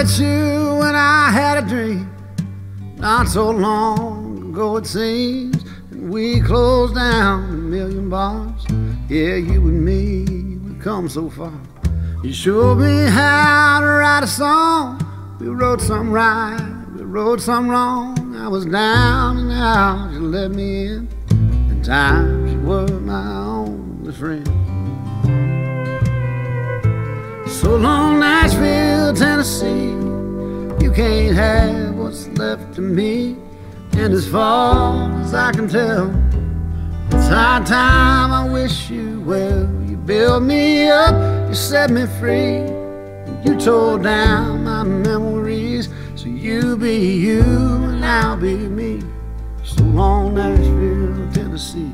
met you when I had a dream, not so long ago it seems, and we closed down a million bars. Yeah, you and me, we've come so far. You showed me how to write a song. We wrote some right, we wrote some wrong. I was down and out, you let me in. At times you were my only friend. So long, Nashville, Tennessee, you can't have what's left of me. And as far as I can tell, it's high time I wish you well. You built me up, you set me free, you tore down my memories. So you be you and I'll be me. So long, Nashville, Tennessee.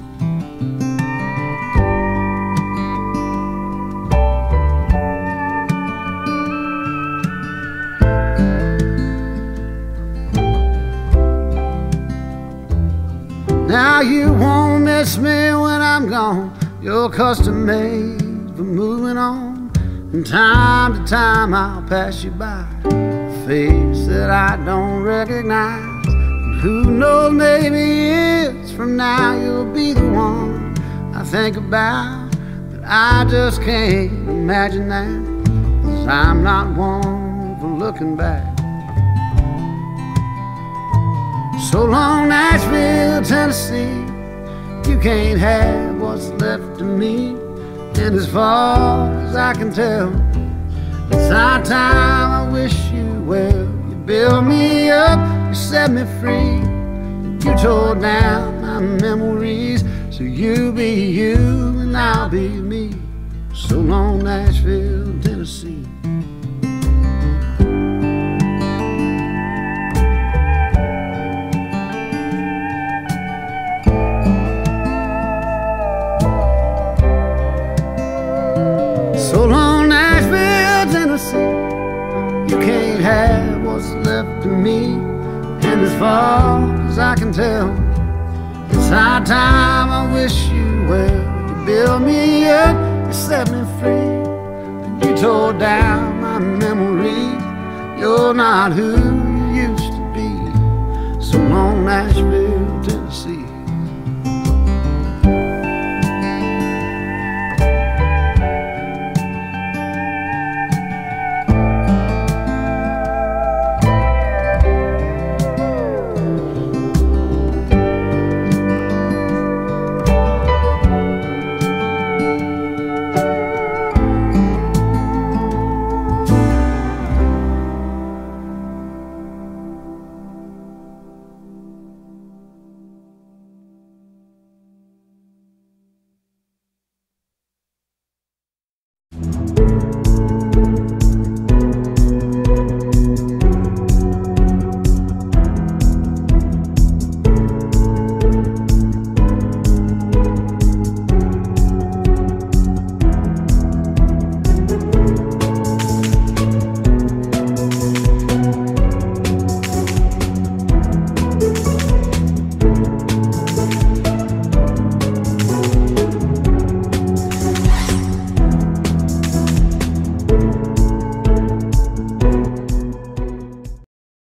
Now you won't miss me when I'm gone. You're custom made for moving on. From time to time I'll pass you by, a face that I don't recognize. And who knows, maybe years from now you'll be the one I think about. But I just can't imagine that, 'cause I'm not one for looking back. So long, Nashville, Tennessee, you can't have what's left of me. And as far as I can tell, it's high time I wish you well. You built me up, you set me free, you tore down my memories. So you be you and I'll be me. So long, Nashville, Tennessee. So long, Nashville, Tennessee, you can't have what's left of me. And as far as I can tell, it's high time I wish you well. You built me up, you set me free, you tore down my memories. You're not who you used to be. So long, Nashville, Tennessee.